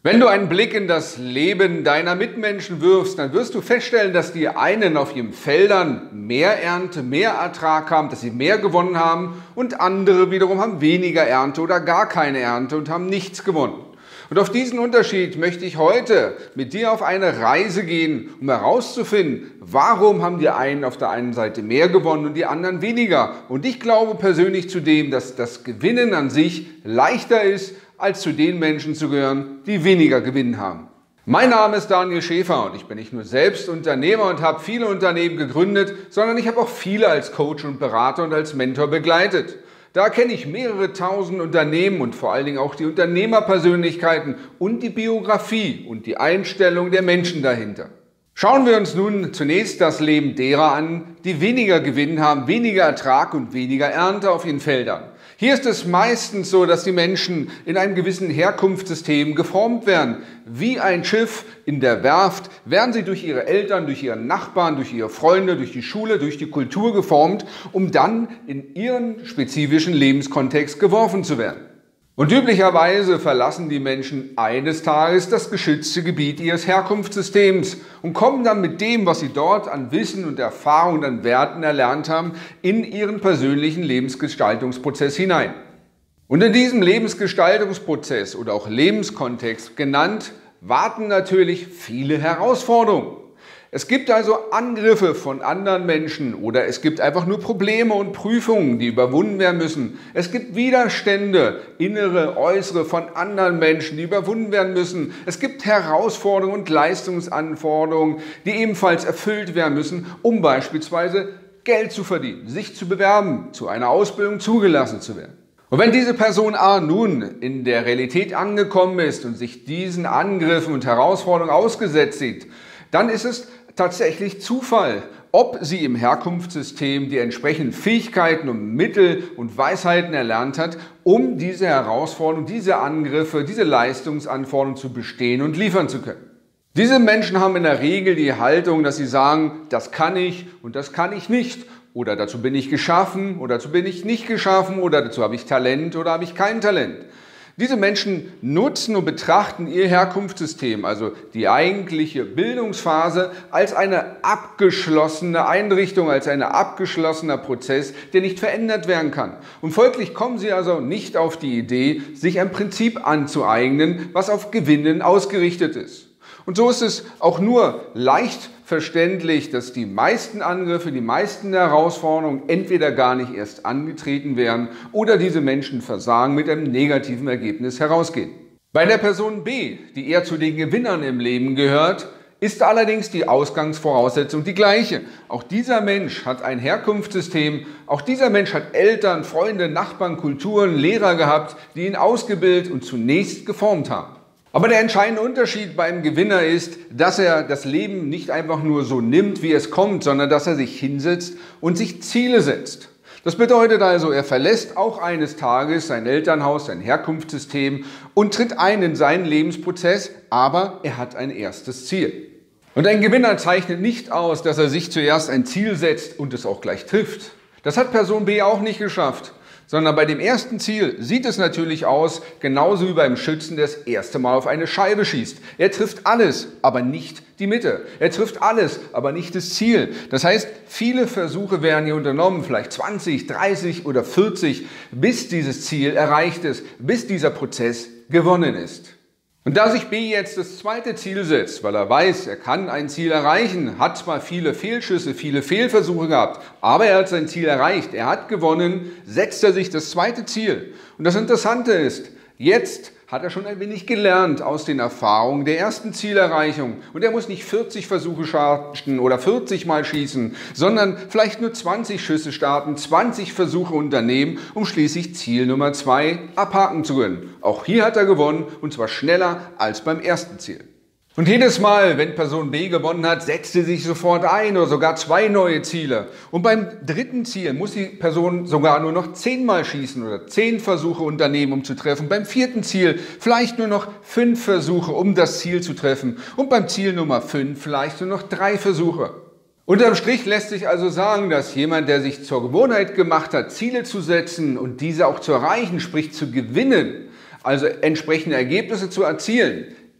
Wenn du einen Blick in das Leben deiner Mitmenschen wirfst, dann wirst du feststellen, dass die einen auf ihren Feldern mehr Ernte, mehr Ertrag haben, dass sie mehr gewonnen haben und andere wiederum haben weniger Ernte oder gar keine Ernte und haben nichts gewonnen. Und auf diesen Unterschied möchte ich heute mit dir auf eine Reise gehen, um herauszufinden, warum haben die einen auf der einen Seite mehr gewonnen und die anderen weniger. Und ich glaube persönlich zudem, dass das Gewinnen an sich leichter ist, als zu den Menschen zu gehören, die weniger Gewinn haben. Mein Name ist Daniel Schäfer und ich bin nicht nur selbst Unternehmer und habe viele Unternehmen gegründet, sondern ich habe auch viele als Coach und Berater und als Mentor begleitet. Da kenne ich mehrere tausend Unternehmen und vor allen Dingen auch die Unternehmerpersönlichkeiten und die Biografie und die Einstellung der Menschen dahinter. Schauen wir uns nun zunächst das Leben derer an, die weniger Gewinn haben, weniger Ertrag und weniger Ernte auf ihren Feldern. Hier ist es meistens so, dass die Menschen in einem gewissen Herkunftssystem geformt werden. Wie ein Schiff in der Werft werden sie durch ihre Eltern, durch ihre Nachbarn, durch ihre Freunde, durch die Schule, durch die Kultur geformt, um dann in ihren spezifischen Lebenskontext geworfen zu werden. Und üblicherweise verlassen die Menschen eines Tages das geschützte Gebiet ihres Herkunftssystems und kommen dann mit dem, was sie dort an Wissen und Erfahrung und an Werten erlernt haben, in ihren persönlichen Lebensgestaltungsprozess hinein. Und in diesem Lebensgestaltungsprozess oder auch Lebenskontext genannt, warten natürlich viele Herausforderungen. Es gibt also Angriffe von anderen Menschen oder es gibt einfach nur Probleme und Prüfungen, die überwunden werden müssen. Es gibt Widerstände, innere, äußere von anderen Menschen, die überwunden werden müssen. Es gibt Herausforderungen und Leistungsanforderungen, die ebenfalls erfüllt werden müssen, um beispielsweise Geld zu verdienen, sich zu bewerben, zu einer Ausbildung zugelassen zu werden. Und wenn diese Person A nun in der Realität angekommen ist und sich diesen Angriffen und Herausforderungen ausgesetzt sieht, dann ist es tatsächlich Zufall, ob sie im Herkunftssystem die entsprechenden Fähigkeiten und Mittel und Weisheiten erlernt hat, um diese Herausforderungen, diese Angriffe, diese Leistungsanforderungen zu bestehen und liefern zu können. Diese Menschen haben in der Regel die Haltung, dass sie sagen, das kann ich und das kann ich nicht. Oder dazu bin ich geschaffen oder dazu bin ich nicht geschaffen oder dazu habe ich Talent oder habe ich kein Talent. Diese Menschen nutzen und betrachten ihr Herkunftssystem, also die eigentliche Bildungsphase, als eine abgeschlossene Einrichtung, als ein abgeschlossener Prozess, der nicht verändert werden kann. Und folglich kommen sie also nicht auf die Idee, sich ein Prinzip anzueignen, was auf Gewinnen ausgerichtet ist. Und so ist es auch nur leicht verständlich, dass die meisten Angriffe, die meisten Herausforderungen entweder gar nicht erst angetreten werden oder diese Menschen versagen mit einem negativen Ergebnis herausgehen. Bei der Person B, die eher zu den Gewinnern im Leben gehört, ist allerdings die Ausgangsvoraussetzung die gleiche. Auch dieser Mensch hat ein Herkunftssystem, auch dieser Mensch hat Eltern, Freunde, Nachbarn, Kulturen, Lehrer gehabt, die ihn ausgebildet und zunächst geformt haben. Aber der entscheidende Unterschied beim Gewinner ist, dass er das Leben nicht einfach nur so nimmt, wie es kommt, sondern dass er sich hinsetzt und sich Ziele setzt. Das bedeutet also, er verlässt auch eines Tages sein Elternhaus, sein Herkunftssystem und tritt ein in seinen Lebensprozess, aber er hat ein erstes Ziel. Und ein Gewinner zeichnet nicht aus, dass er sich zuerst ein Ziel setzt und es auch gleich trifft. Das hat Person B auch nicht geschafft. Sondern bei dem ersten Ziel sieht es natürlich aus, genauso wie beim Schützen, der das erste Mal auf eine Scheibe schießt. Er trifft alles, aber nicht die Mitte. Er trifft alles, aber nicht das Ziel. Das heißt, viele Versuche werden hier unternommen, vielleicht 20, 30 oder 40, bis dieses Ziel erreicht ist, bis dieser Prozess gewonnen ist. Und da sich B jetzt das zweite Ziel setzt, weil er weiß, er kann ein Ziel erreichen, hat zwar viele Fehlschüsse, viele Fehlversuche gehabt, aber er hat sein Ziel erreicht, er hat gewonnen, setzt er sich das zweite Ziel. Und das Interessante ist, jetzt hat er schon ein wenig gelernt aus den Erfahrungen der ersten Zielerreichung. Und er muss nicht 40 Versuche starten oder 40 Mal schießen, sondern vielleicht nur 20 Schüsse starten, 20 Versuche unternehmen, um schließlich Ziel Nummer 2 abhaken zu können. Auch hier hat er gewonnen und zwar schneller als beim ersten Ziel. Und jedes Mal, wenn Person B gewonnen hat, setzt sie sich sofort ein oder sogar 2 neue Ziele. Und beim dritten Ziel muss die Person sogar nur noch 10 Mal schießen oder 10 Versuche unternehmen, um zu treffen. Beim vierten Ziel vielleicht nur noch 5 Versuche, um das Ziel zu treffen. Und beim Ziel Nummer 5 vielleicht nur noch 3 Versuche. Unterm Strich lässt sich also sagen, dass jemand, der sich zur Gewohnheit gemacht hat, Ziele zu setzen und diese auch zu erreichen, sprich zu gewinnen, also entsprechende Ergebnisse zu erzielen,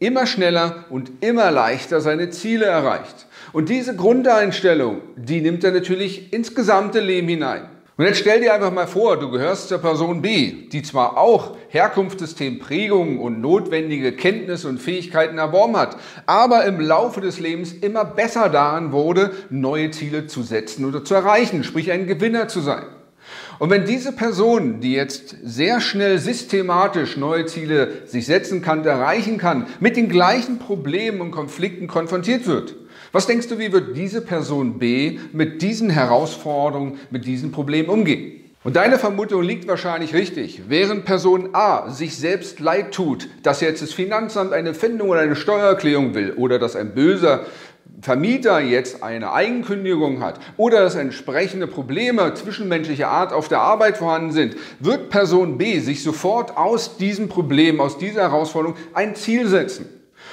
immer schneller und immer leichter seine Ziele erreicht. Und diese Grundeinstellung, die nimmt er natürlich ins gesamte Leben hinein. Und jetzt stell dir einfach mal vor, du gehörst zur Person B, die zwar auch Herkunftssystem, Prägungen und notwendige Kenntnisse und Fähigkeiten erworben hat, aber im Laufe des Lebens immer besser daran wurde, neue Ziele zu setzen oder zu erreichen, sprich ein Gewinner zu sein. Und wenn diese Person, die jetzt sehr schnell systematisch neue Ziele sich setzen kann, erreichen kann, mit den gleichen Problemen und Konflikten konfrontiert wird, was denkst du, wie wird diese Person B mit diesen Herausforderungen, mit diesen Problemen umgehen? Und deine Vermutung liegt wahrscheinlich richtig. Während Person A sich selbst leid tut, dass jetzt das Finanzamt eine Pfändung oder eine Steuererklärung will oder dass ein böser Vermieter jetzt eine Eigenkündigung hat oder dass entsprechende Probleme zwischenmenschlicher Art auf der Arbeit vorhanden sind, wird Person B sich sofort aus diesem Problem, aus dieser Herausforderung ein Ziel setzen.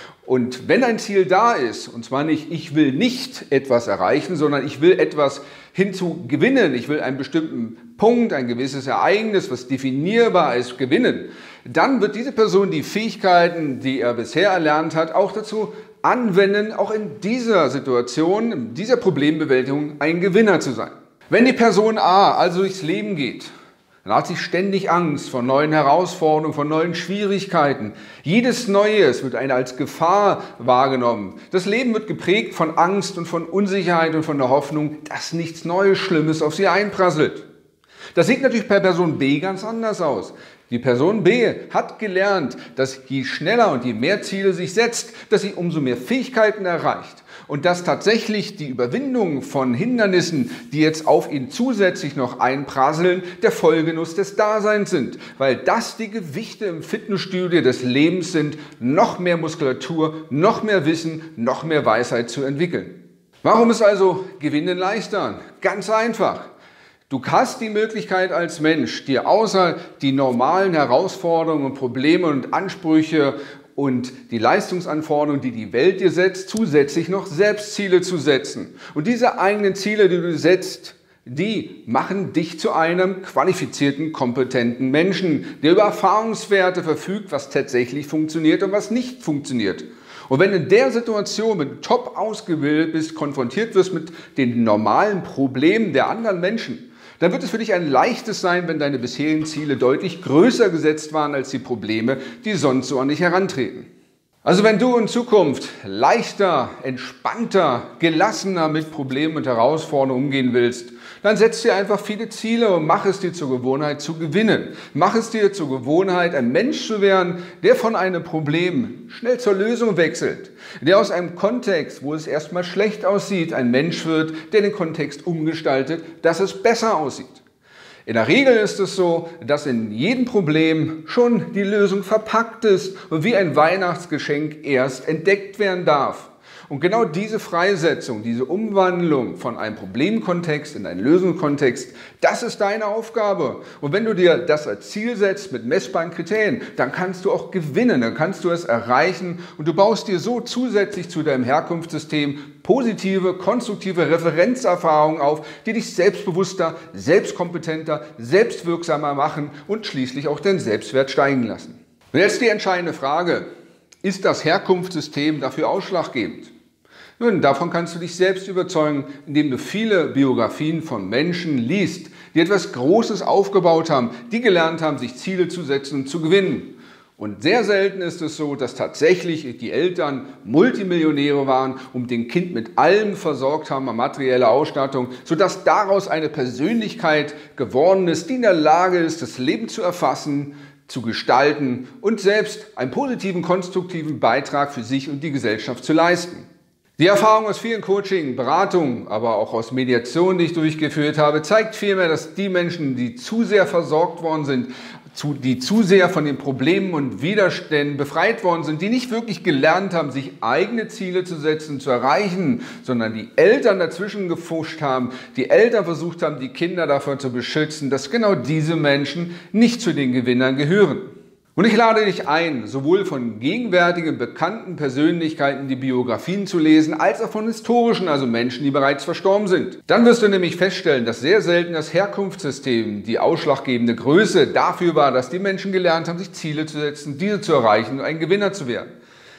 Und wenn ein Ziel da ist, und zwar nicht, ich will nicht etwas erreichen, sondern ich will etwas hinzugewinnen, ich will einen bestimmten Punkt, ein gewisses Ereignis, was definierbar ist, gewinnen, dann wird diese Person die Fähigkeiten, die er bisher erlernt hat, auch dazu anwenden, auch in dieser Situation, in dieser Problembewältigung ein Gewinner zu sein. Wenn die Person A also durchs Leben geht, dann hat sie ständig Angst vor neuen Herausforderungen, vor neuen Schwierigkeiten. Jedes Neues wird als Gefahr wahrgenommen. Das Leben wird geprägt von Angst und von Unsicherheit und von der Hoffnung, dass nichts Neues, Schlimmes auf sie einprasselt. Das sieht natürlich bei Person B ganz anders aus. Die Person B hat gelernt, dass je schneller und je mehr Ziele sich setzt, dass sie umso mehr Fähigkeiten erreicht. Und dass tatsächlich die Überwindung von Hindernissen, die jetzt auf ihn zusätzlich noch einprasseln, der Vollgenuss des Daseins sind. Weil das die Gewichte im Fitnessstudio des Lebens sind, noch mehr Muskulatur, noch mehr Wissen, noch mehr Weisheit zu entwickeln. Warum ist also Gewinnen leichter? Ganz einfach. Du hast die Möglichkeit als Mensch, dir außer die normalen Herausforderungen und Probleme und Ansprüche und die Leistungsanforderungen, die die Welt dir setzt, zusätzlich noch Selbstziele zu setzen. Und diese eigenen Ziele, die du setzt, die machen dich zu einem qualifizierten, kompetenten Menschen, der über Erfahrungswerte verfügt, was tatsächlich funktioniert und was nicht funktioniert. Und wenn in der Situation, wenn du top ausgebildet bist, konfrontiert wirst mit den normalen Problemen der anderen Menschen, dann wird es für dich ein leichtes sein, wenn deine bisherigen Ziele deutlich größer gesetzt waren als die Probleme, die sonst so an dich herantreten. Also wenn du in Zukunft leichter, entspannter, gelassener mit Problemen und Herausforderungen umgehen willst, dann setz dir einfach viele Ziele und mach es dir zur Gewohnheit zu gewinnen. Mach es dir zur Gewohnheit, ein Mensch zu werden, der von einem Problem schnell zur Lösung wechselt. Der aus einem Kontext, wo es erstmal schlecht aussieht, ein Mensch wird, der den Kontext umgestaltet, dass es besser aussieht. In der Regel ist es so, dass in jedem Problem schon die Lösung verpackt ist und wie ein Weihnachtsgeschenk erst entdeckt werden darf. Und genau diese Freisetzung, diese Umwandlung von einem Problemkontext in einen Lösungskontext, das ist deine Aufgabe. Und wenn du dir das als Ziel setzt mit messbaren Kriterien, dann kannst du auch gewinnen, dann kannst du es erreichen und du baust dir so zusätzlich zu deinem Herkunftssystem positive, konstruktive Referenzerfahrungen auf, die dich selbstbewusster, selbstkompetenter, selbstwirksamer machen und schließlich auch deinen Selbstwert steigen lassen. Und jetzt die entscheidende Frage: Ist das Herkunftssystem dafür ausschlaggebend? Nun, davon kannst du dich selbst überzeugen, indem du viele Biografien von Menschen liest, die etwas Großes aufgebaut haben, die gelernt haben, sich Ziele zu setzen und zu gewinnen. Und sehr selten ist es so, dass tatsächlich die Eltern Multimillionäre waren und den Kind mit allem versorgt haben an materieller Ausstattung, sodass daraus eine Persönlichkeit geworden ist, die in der Lage ist, das Leben zu erfassen, zu gestalten und selbst einen positiven, konstruktiven Beitrag für sich und die Gesellschaft zu leisten. Die Erfahrung aus vielen Coaching, Beratungen, aber auch aus Mediationen, die ich durchgeführt habe, zeigt vielmehr, dass die Menschen, die zu sehr versorgt worden sind, die zu sehr von den Problemen und Widerständen befreit worden sind, die nicht wirklich gelernt haben, sich eigene Ziele zu setzen, zu erreichen, sondern die Eltern dazwischen gefuscht haben, die Eltern versucht haben, die Kinder davon zu beschützen, dass genau diese Menschen nicht zu den Gewinnern gehören. Und ich lade dich ein, sowohl von gegenwärtigen, bekannten Persönlichkeiten die Biografien zu lesen, als auch von historischen, also Menschen, die bereits verstorben sind. Dann wirst du nämlich feststellen, dass sehr selten das Herkunftssystem die ausschlaggebende Größe dafür war, dass die Menschen gelernt haben, sich Ziele zu setzen, diese zu erreichen und ein Gewinner zu werden.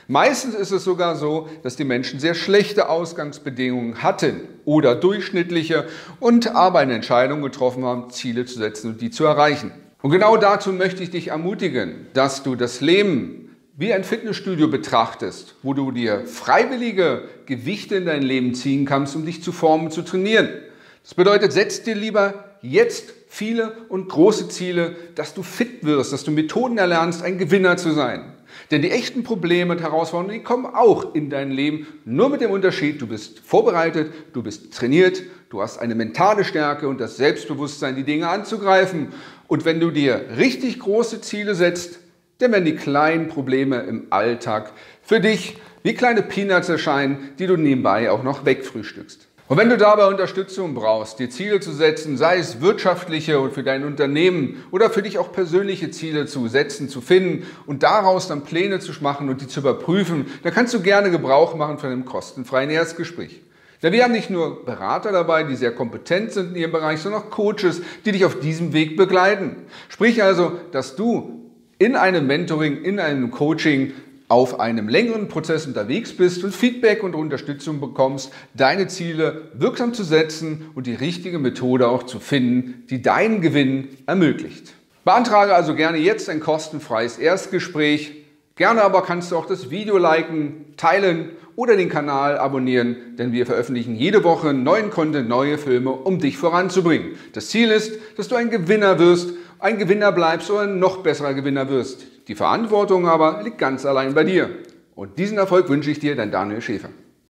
Meistens ist es sogar so, dass die Menschen sehr schlechte Ausgangsbedingungen hatten oder durchschnittliche und aber eine Entscheidung getroffen haben, Ziele zu setzen und die zu erreichen. Und genau dazu möchte ich dich ermutigen, dass du das Leben wie ein Fitnessstudio betrachtest, wo du dir freiwillige Gewichte in dein Leben ziehen kannst, um dich zu formen und zu trainieren. Das bedeutet, setz dir lieber jetzt viele und große Ziele, dass du fit wirst, dass du Methoden erlernst, ein Gewinner zu sein. Denn die echten Probleme und Herausforderungen, die kommen auch in dein Leben, nur mit dem Unterschied, du bist vorbereitet, du bist trainiert, du hast eine mentale Stärke und das Selbstbewusstsein, die Dinge anzugreifen. Und wenn du dir richtig große Ziele setzt, dann werden die kleinen Probleme im Alltag für dich wie kleine Peanuts erscheinen, die du nebenbei auch noch wegfrühstückst. Und wenn du dabei Unterstützung brauchst, dir Ziele zu setzen, sei es wirtschaftliche und für dein Unternehmen oder für dich auch persönliche Ziele zu setzen, zu finden und daraus dann Pläne zu machen und die zu überprüfen, dann kannst du gerne Gebrauch machen von einem kostenfreien Erstgespräch. Denn wir haben nicht nur Berater dabei, die sehr kompetent sind in ihrem Bereich, sondern auch Coaches, die dich auf diesem Weg begleiten. Sprich also, dass du in einem Mentoring, in einem Coaching auf einem längeren Prozess unterwegs bist und Feedback und Unterstützung bekommst, deine Ziele wirksam zu setzen und die richtige Methode auch zu finden, die deinen Gewinn ermöglicht. Beantrage also gerne jetzt ein kostenfreies Erstgespräch. Gerne aber kannst du auch das Video liken, teilen oder den Kanal abonnieren, denn wir veröffentlichen jede Woche neuen Content, neue Filme, um dich voranzubringen. Das Ziel ist, dass du ein Gewinner wirst, ein Gewinner bleibst oder ein noch besserer Gewinner wirst. Die Verantwortung aber liegt ganz allein bei dir. Und diesen Erfolg wünsche ich dir, dein Daniel Schäfer.